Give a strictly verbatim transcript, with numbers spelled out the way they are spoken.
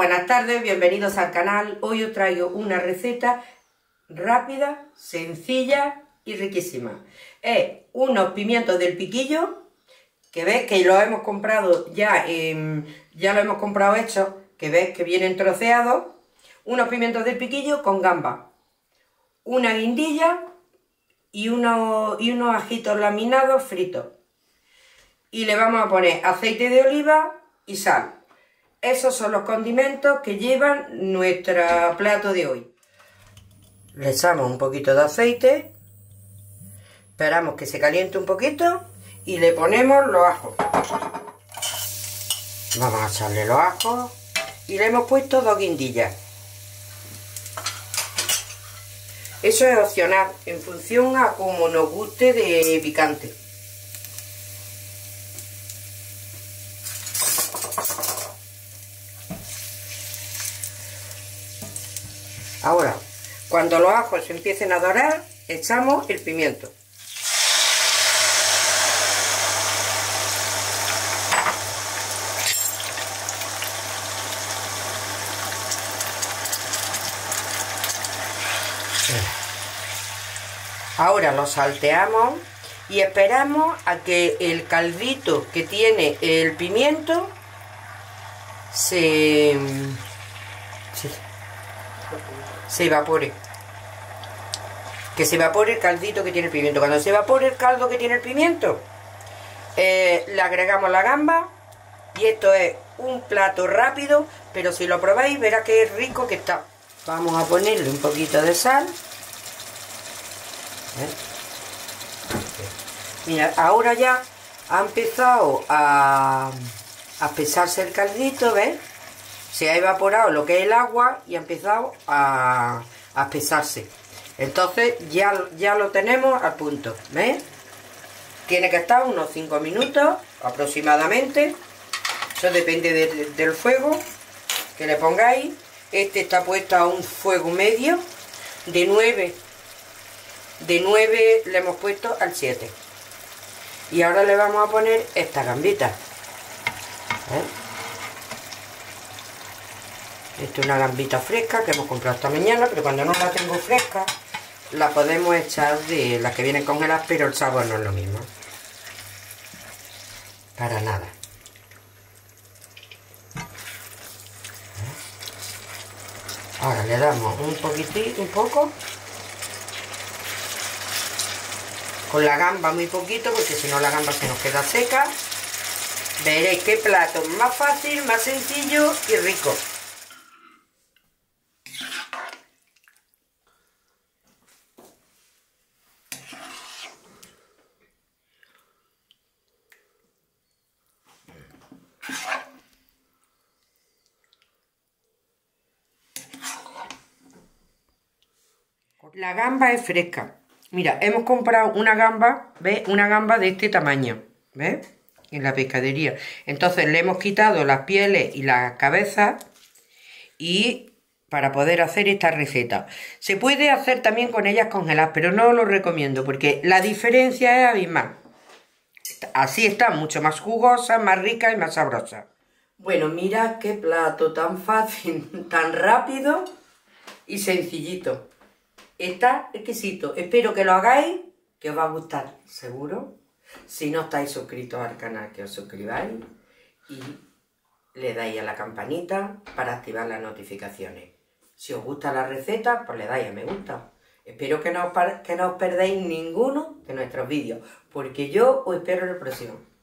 buenas tardes, bienvenidos al canal. Hoy os traigo una receta rápida, sencilla y riquísima. Es unos pimientos del piquillo, que ves que lo hemos comprado ya, eh, ya lo hemos comprado hecho, que ves que vienen troceados. Unos pimientos del piquillo con gamba, una guindilla y unos, y unos ajitos laminados fritos. Y le vamos a poner aceite de oliva y sal. Esos son los condimentos que llevan nuestro plato de hoy. Le echamos un poquito de aceite, esperamos que se caliente un poquito y le ponemos los ajos. Vamos a echarle los ajos y le hemos puesto dos guindillas. Eso es opcional, en función a como nos guste de picante. Ahora, cuando los ajos se empiecen a dorar, echamos el pimiento. Ahora lo salteamos y esperamos a que el caldito que tiene el pimiento se... se se evapore, que se evapore el caldito que tiene el pimiento. Cuando se evapore el caldo que tiene el pimiento, eh, le agregamos la gamba y esto es un plato rápido, pero si lo probáis verá que es rico que está. Vamos a ponerle un poquito de sal. ¿Eh? Mira, ahora ya ha empezado a, a espesarse el caldito, ¿ves? Se ha evaporado lo que es el agua y ha empezado a, a espesarse. Entonces ya, ya lo tenemos al punto, ¿ves? Tiene que estar unos cinco minutos aproximadamente. Eso depende de, de, del fuego que le pongáis. Este está puesto a un fuego medio. De nueve, de nueve le hemos puesto al siete. Y ahora le vamos a poner esta gambita. ¿Eh? Esta es una gambita fresca que hemos comprado esta mañana, pero cuando no la tengo fresca, la podemos echar de las que vienen congeladas, pero el sabor no es lo mismo. Para nada. Ahora le damos un poquitito, un poco. Con la gamba muy poquito, porque si no la gamba se nos queda seca. Veréis qué plato más fácil, más sencillo y rico. La gamba es fresca. Mira, hemos comprado una gamba, ¿ves? Una gamba de este tamaño, ¿ves? En la pescadería. Entonces le hemos quitado las pieles y las cabezas y para poder hacer esta receta. Se puede hacer también con ellas congeladas, pero no lo recomiendo porque la diferencia es abismal. Así está mucho más jugosa, más rica y más sabrosa. Bueno, mira qué plato tan fácil, tan rápido y sencillito. Está exquisito. Espero que lo hagáis, que os va a gustar, seguro. Si no estáis suscritos al canal, que os suscribáis y le dais a la campanita para activar las notificaciones. Si os gusta la receta, pues le dais a me gusta. Espero que no, que no os perdáis ninguno de nuestros vídeos, porque yo os espero en el próximo.